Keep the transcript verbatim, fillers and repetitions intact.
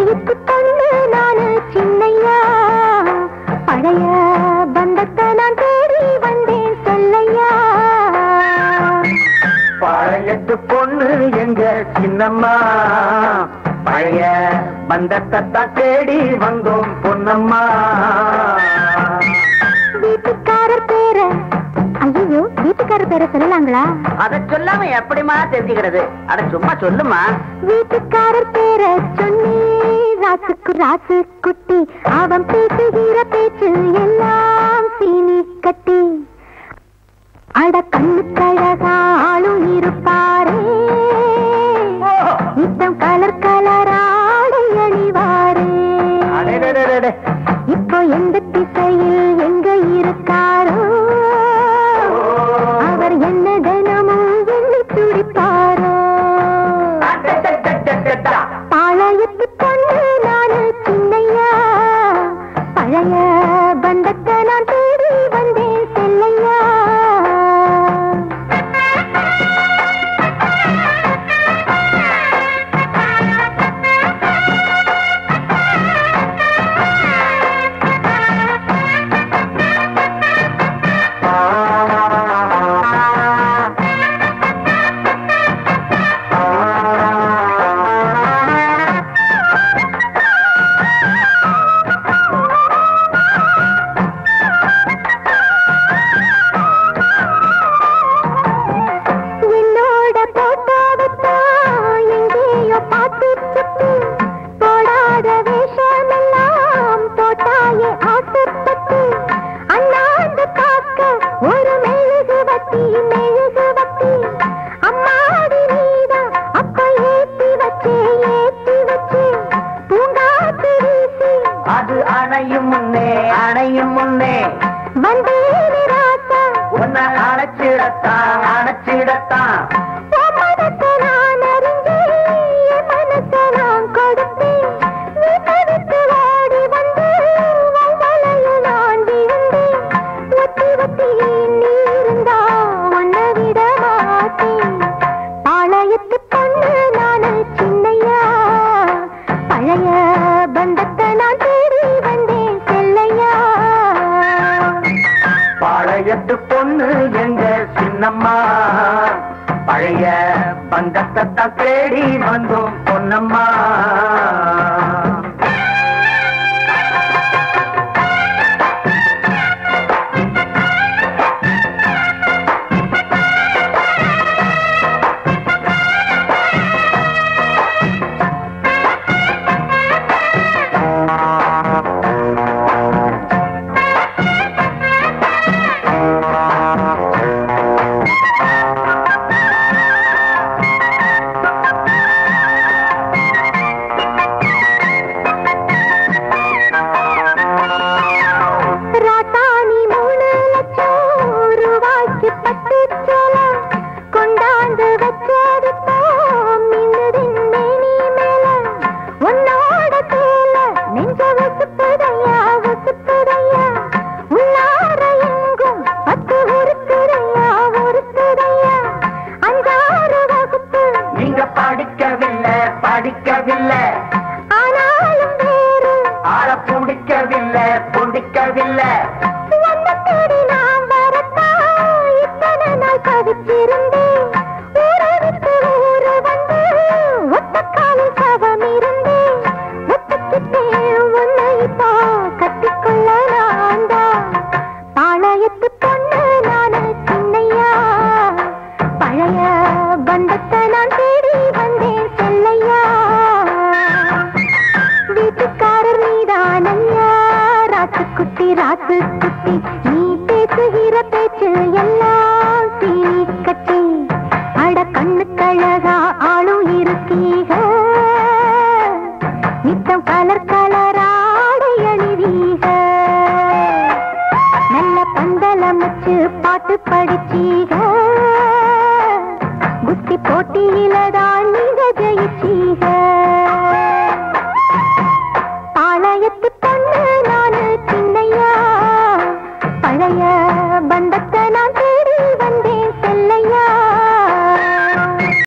பாளையத்து பொண்ணு நானு சின்னையா, பழைய பந்தத்தை நான் தேடி வந்தேன் சொல்லையா. பாளையத்து பொண்ணு எங்க சின்னம்மா, பழைய பந்தத்தை தான் தேடி வந்தோம் பொன்னம்மா. வீட்டுக்காரர் பேர, ஐயோ வீட்டுக்காரர் பேரை சொல்லலாங்களா? அதை சொல்லாம எப்படிமா தெரிஞ்சுக்கிறது? அட சும்மா சொல்லுமா. வீட்டுக்காரர் பேரை சொன்னி ராசுக்கு ராசு குட்டி, அவன் பேசுகிற பேச்சு எல்லாம் சீனி கட்டி. அட கண்ணு கழகாலும் இருப்பாரே, நித்தம் கலர் கலராடை அணிவாரே. இப்போ எந்த திசையில் எங்க இருக்காரோ, அவர் என்ன தினமும் எண்ணி துடிப்பாரோ. பாளையத்து பொண்ணு நானு சின்னையா, பழைய பந்தத்தை நான் தேடி வந்தேன் செல்லையா. பாளையத்து பொண்ணு எங்க சின்னம்மா, பழைய பந்தத்தை தேடி வந்தோம் பொன்னம்மா. போட்டியில தான் நீங்க ஜெயிச்சீங்க.